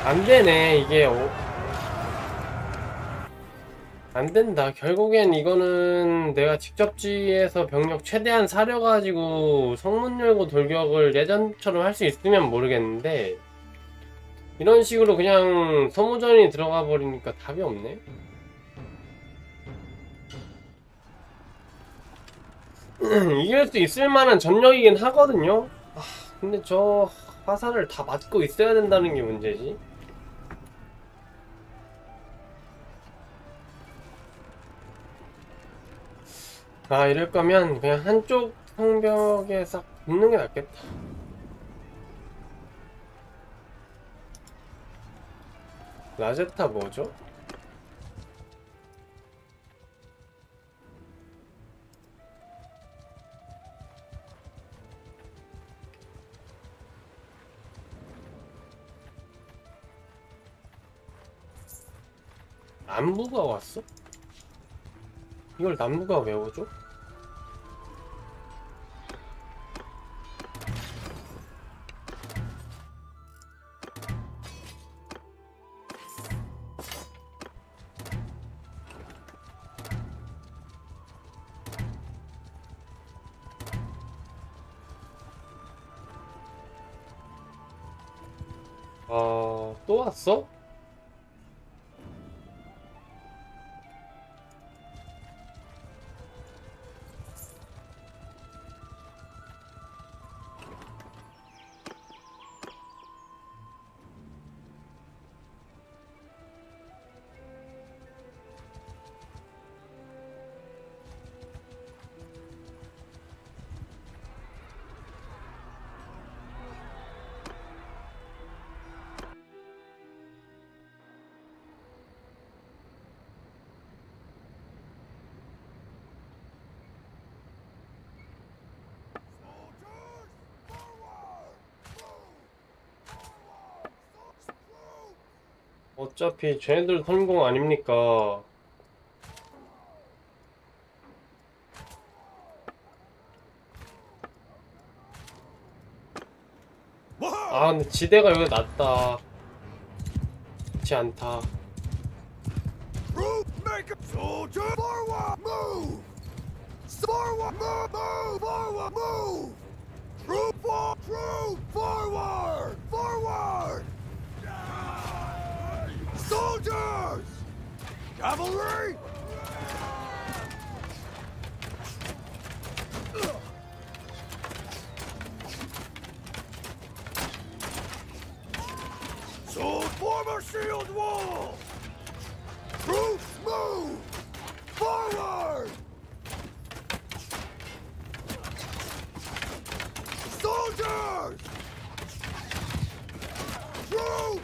안 되네, 이게. 안 된다. 결국엔 이거는 내가 직접지에서 병력 최대한 사려가지고 성문 열고 돌격을 예전처럼 할 수 있으면 모르겠는데, 이런 식으로 그냥 소모전이 들어가 버리니까 답이 없네. 이길 수 있을 만한 전력이긴 하거든요. 근데 저 화살을 다 맞고 있어야 된다는 게 문제지. 이럴 거면 그냥 한쪽 성벽에 싹 붙는 게 낫겠다. 라제타 뭐죠? 남부가 왔어? 이걸 남부가 왜 오죠? 또 왔어? 어차피 쟤네들 성공 아닙니까? 근데 지대가 여기 낫다. 좋지 않다. Soldiers! Cavalry! So form a shield wall! Troops move! Forward! Soldiers! Troops!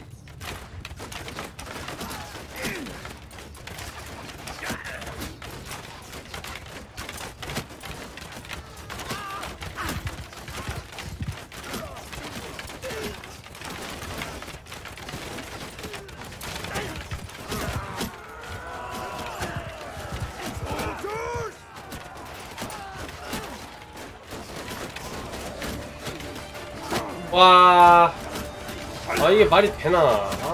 와, 이게 말이 되나?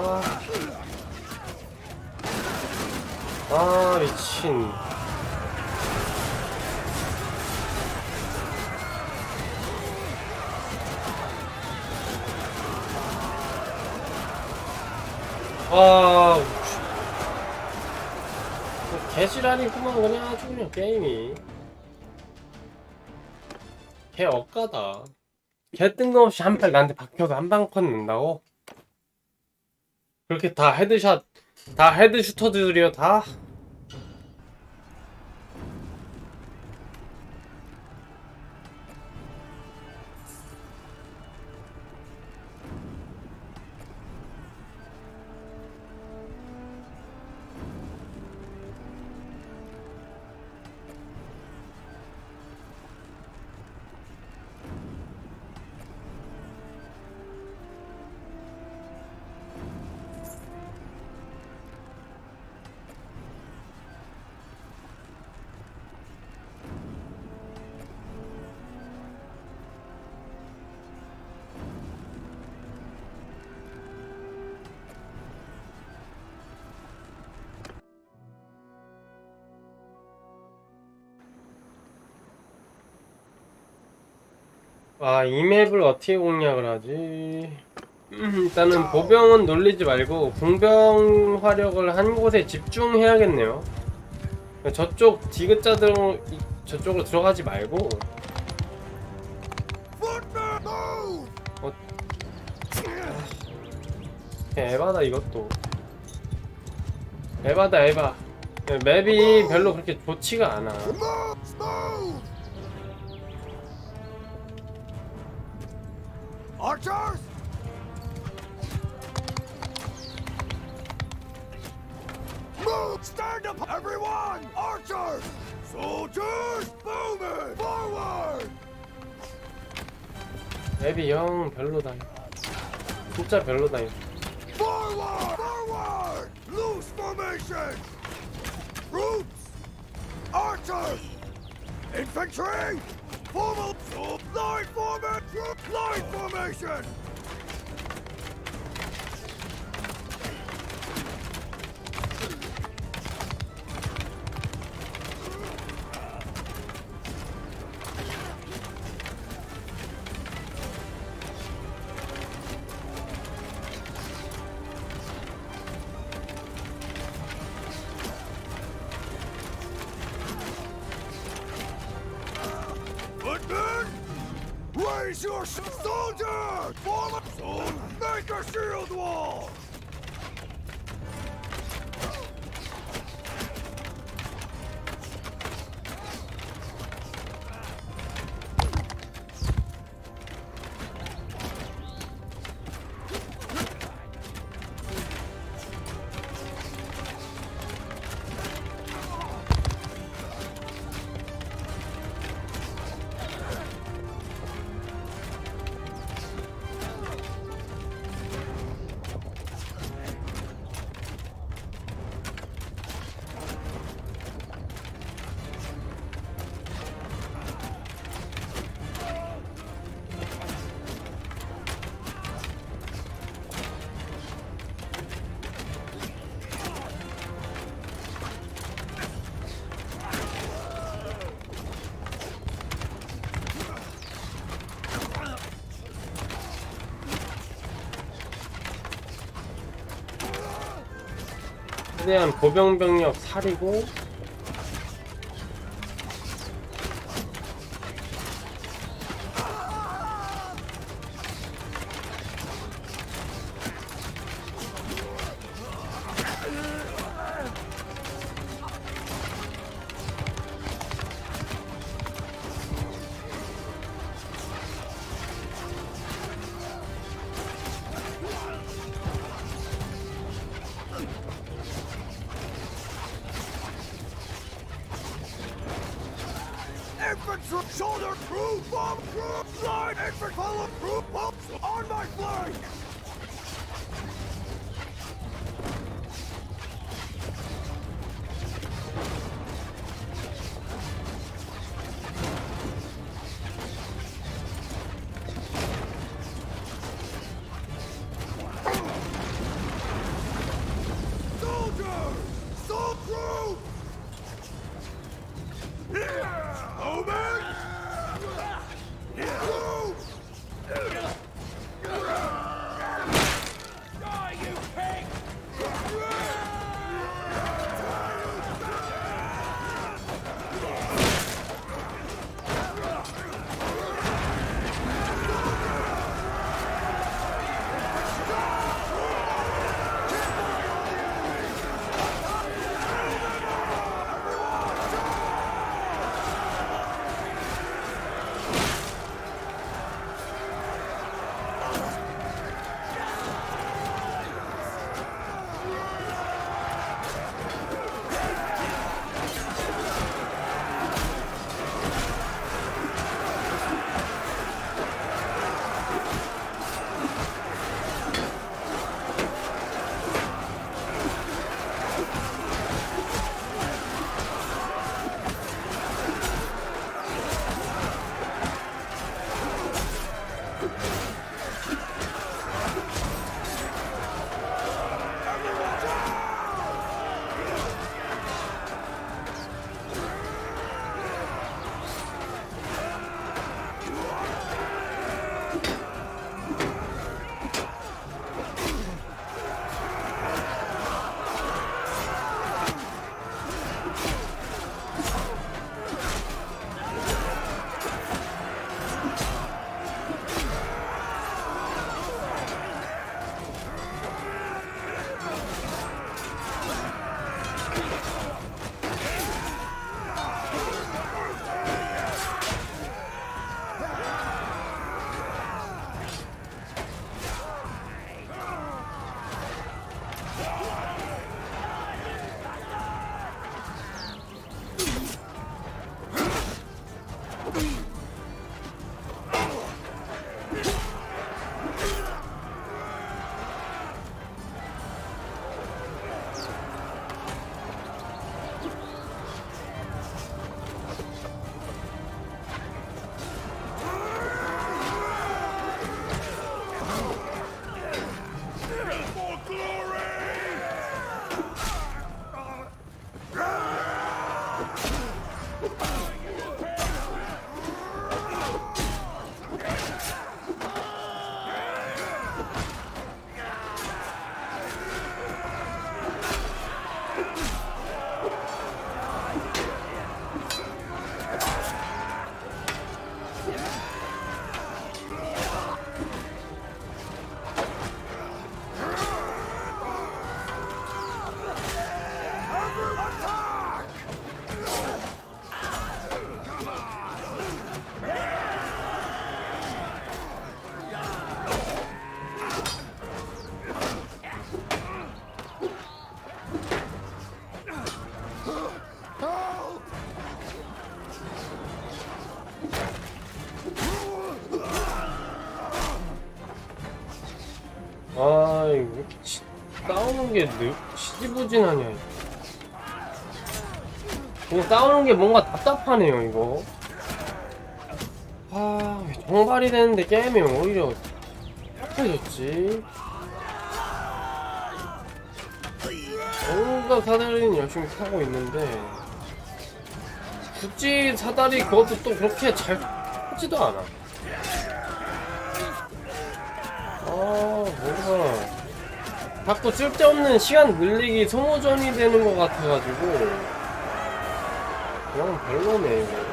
미친. 개지랄이구만 그냥 아주 그냥 게임이. 개 억까다. 개 뜬금없이 한 팔 나한테 박혀서 한 방 컷 넣는다고? 그렇게 다 헤드샷, 다 헤드슈터들이요 다? 아, 이 맵을 어떻게 공략을 하지? 일단은 보병은 놀리지 말고 궁병 화력을 한 곳에 집중해야겠네요. 저쪽 디귿자들 저쪽으로 들어가지 말고. Footman, move! 에바다 이것도. 에바다 에바. 맵이 별로 그렇게 좋지가 않아. Move! Move! Archers! Move! Stand up, everyone! Archers! Soldiers! Moving! Forward! 맵이 영 별로다. 진짜 별로다 이거. Forward! Forward! Loose formation! Troops! Archers! Infantry! Formal! Line formation! Line formation! Footmen! Raise your soldiers! Form a sword! Make a shield wall! 최대한 보병병력 살이고. Infantry! Shoulder crew! Bomb crew! Line! Infantry! Follow crew! Pumps! On my flank! Soldiers! Soul crew! Omen! Crew! 아 이거 싸우는 게 지지부진하냐. 이거 싸우는 게 뭔가 답답하네요 이거. 아 정발이 되는데 게임이 오히려 약해졌지. 뭔가 사다리는 열심히 타고 있는데 굳이 사다리 그것도 또 그렇게 잘 타지도 않아. 뭔가 자꾸 쓸데없는 시간 늘리기 소모전이 되는 것 같아가지고 그냥 별로네 이거.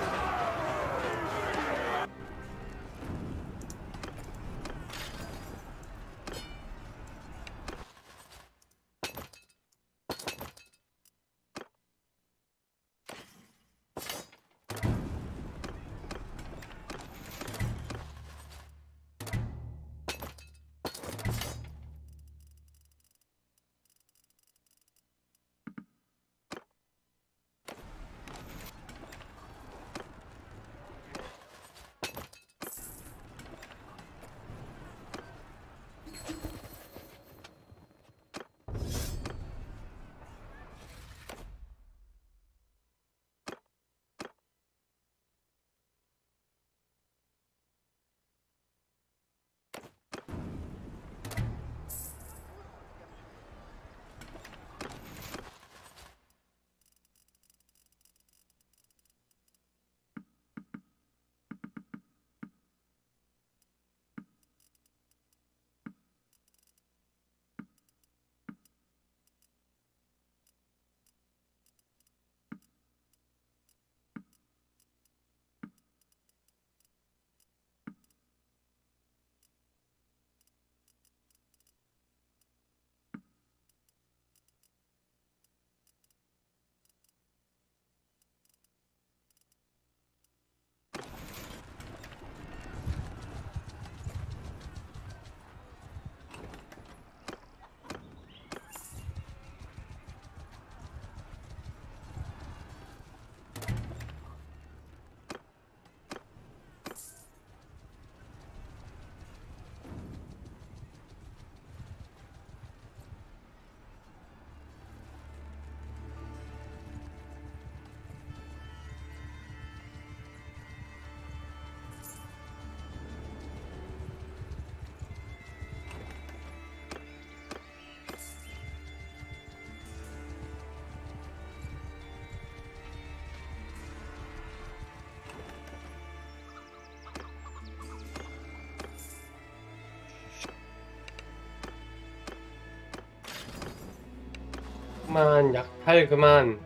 그만 약탈 그만.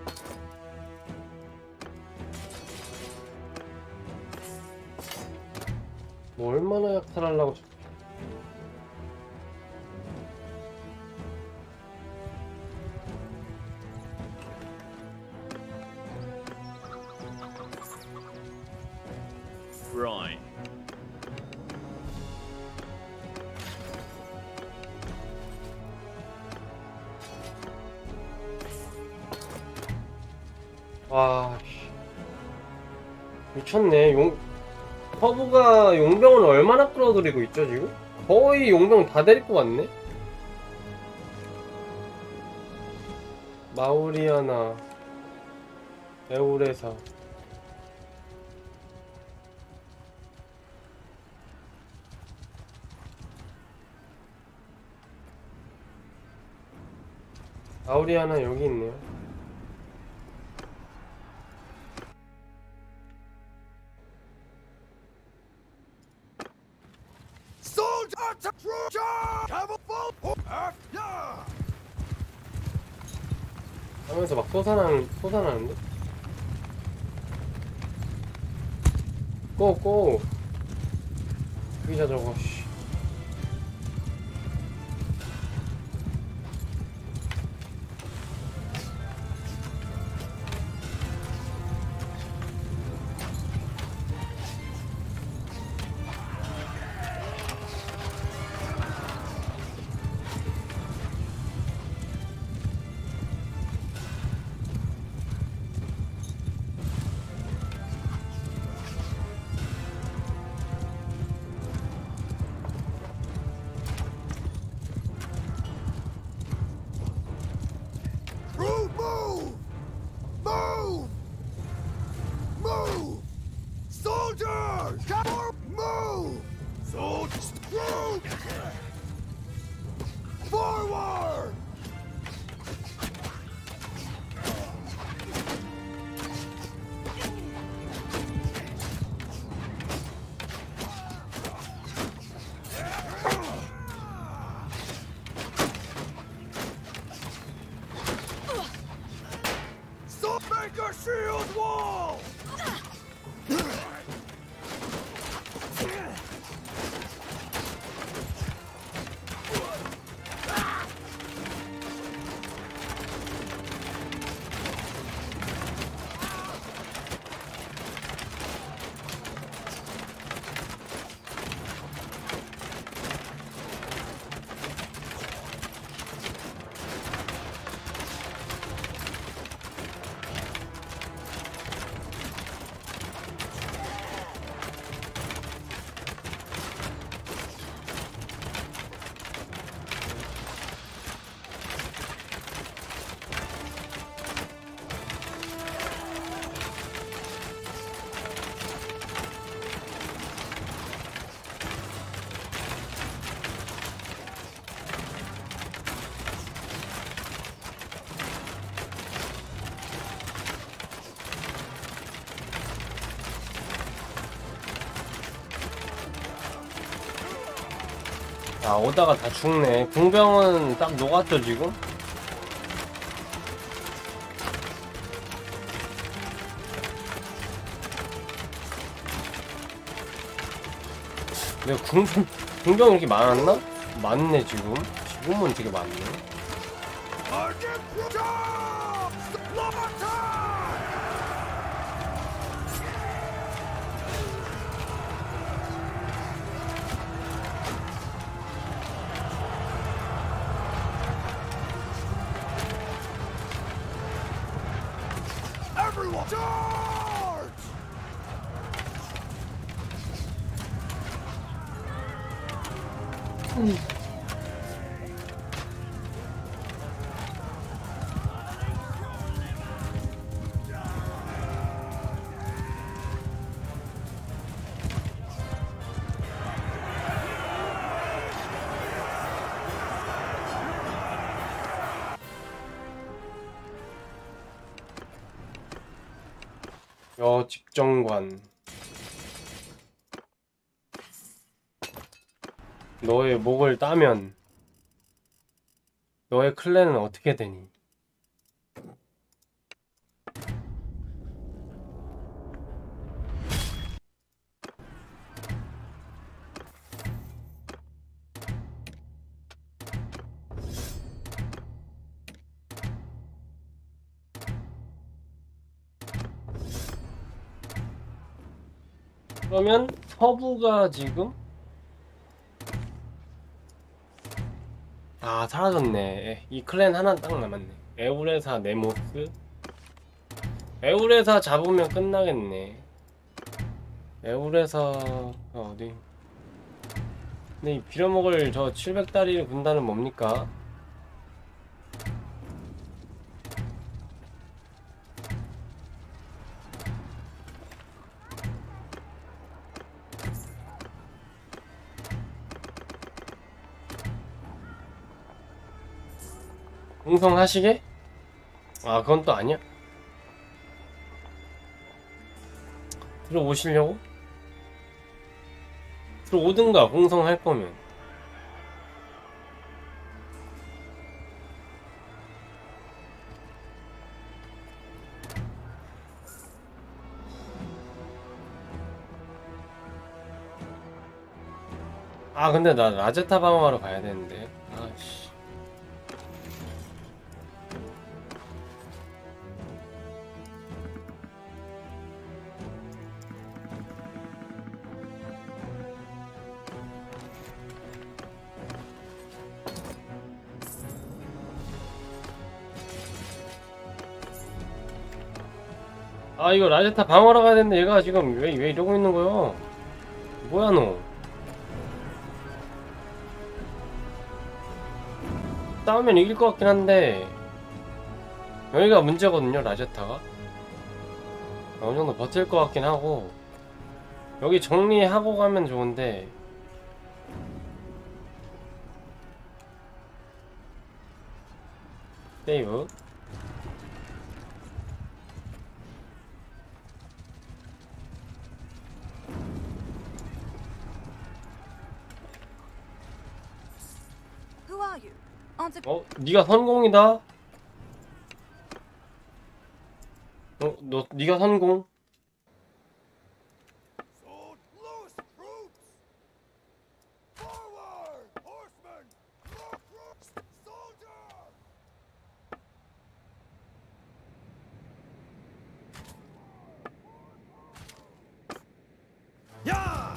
뭐 얼마나 약탈하려고. Right. 와, 미쳤네. 허브가 용병을 얼마나 끌어들이고 있죠 지금? 거의 용병 다 데리고 왔네. 마우리아나, 에우레사. 마우리아나 여기 있네요. Soldier to charge! Have a full yeah! 하면서 막 솟아나는데? 고! 여기자 저거, 씨. those walls! 아, 오다가 다 죽네. 궁병은 딱 녹았죠, 지금? 내가 궁병이 이렇게 많았나? 많네, 지금. 지금은 되게 많네. Target down! Slaughter! Everyone, charge! 집정관. 너의 목을 따면 너의 클랜은 어떻게 되니? 그러면 서부가 지금 사라졌네. 이 클랜 하나 딱 남았네. 에우레사, 네모스. 에우레사 잡으면 끝나겠네. 에우레사 어디? 근데 이 빌어먹을 저 700다리 군단은 뭡니까? 공성하시게? 그건 또 아니야. 들어오시려고? 들어오든가, 공성할 거면. 근데 나 라제타 방어하러 가야 되는데. 아씨. 이거 라제타 방어하러 가야 되는데 얘가 지금 왜 이러고 있는 거야? 뭐야 너? 싸우면 이길 것 같긴 한데 여기가 문제거든요. 라제타가 어느 정도 버틸 것 같긴 하고 여기 정리하고 가면 좋은데 세이브. 네가 선공이다. 네가 선공? So loose troops! Forward! Horsemen! More troops! Soldier! 야!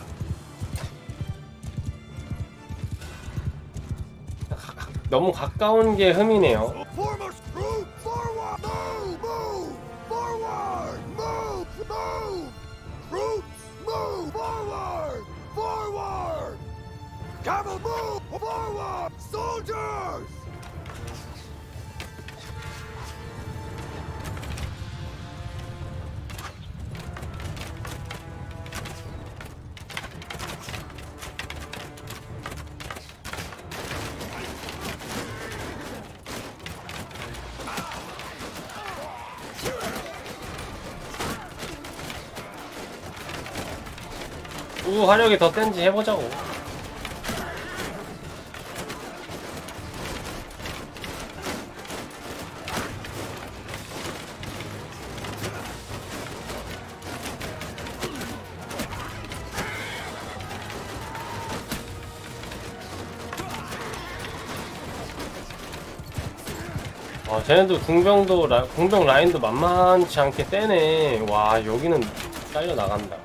너무 가까운 게 흠이네요. So foremost troop! Forward! Move! Move! Forward! Move! Move! Troops! Move! Forward! Forward! Cavalry! Move! Forward! Soldiers! 화력이 더 센지 해보자고. 쟤네도 궁병 라인도 만만치 않게 세네. 와, 여기는 잘려 나간다.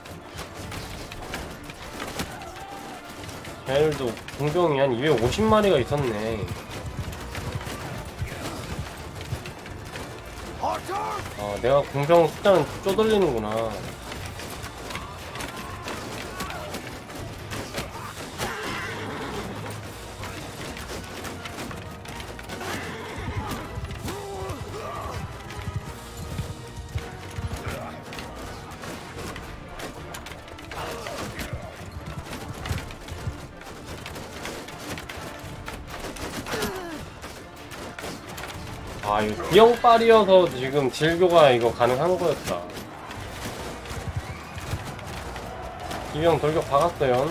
쟤네들도 궁병이 한 250마리가 있었네. 내가 궁병 숫자는 쪼들리는구나. 이거 비영빨이어서 지금 딜교가 이거 가능한 거였다. 기병 돌격 박았어요.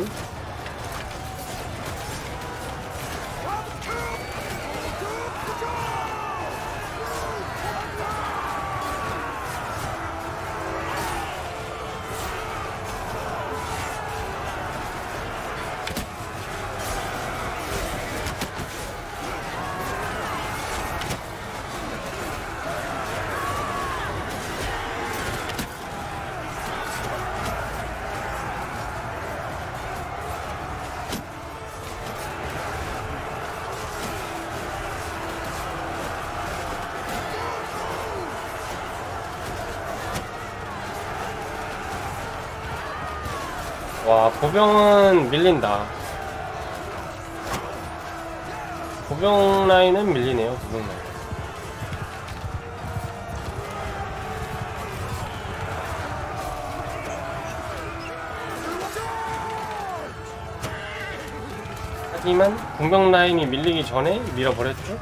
와, 보병은 밀린다. 보병 라인은 밀리네요. 보병 라인. 하지만 공병 라인이 밀리기 전에 밀어버렸죠.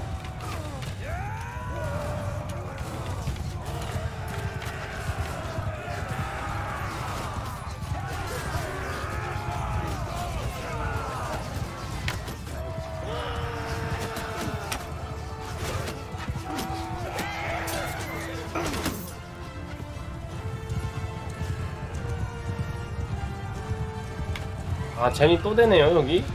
젠이 또 되네요, 여기.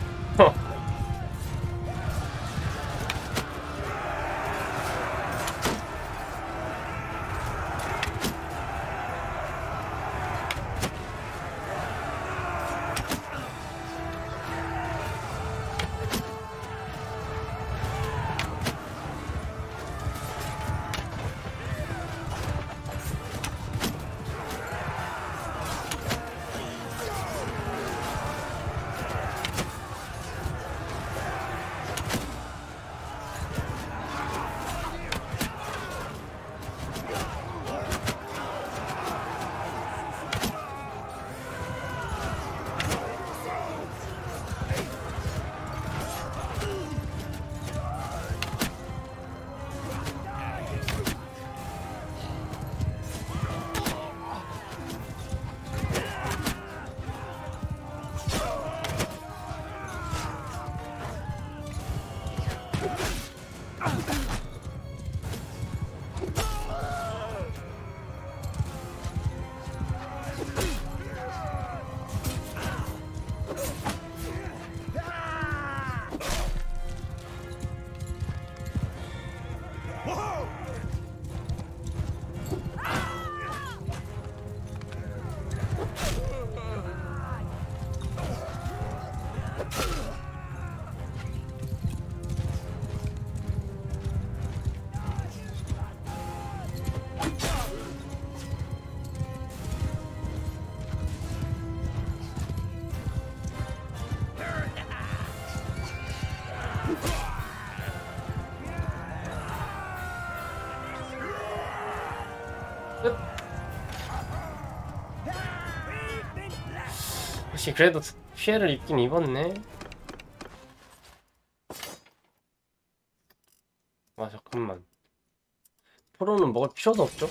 끝. 역시 그래도 피해를 입긴 입었네. 아 잠깐만. 프로는 먹을 필요도 없죠?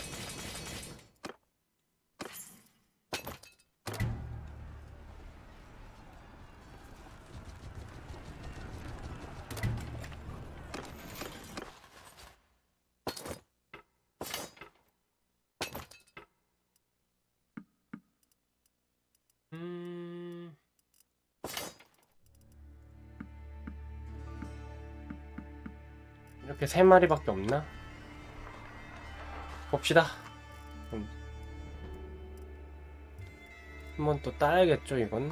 이렇게 3마리밖에 없나? 봅시다. 한번 또 따야겠죠, 이건.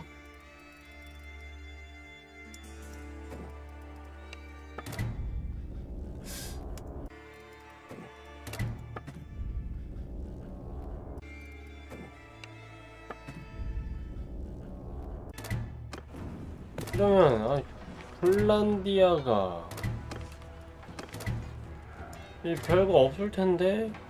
그러면 폴란디아가 별거 없을 텐데.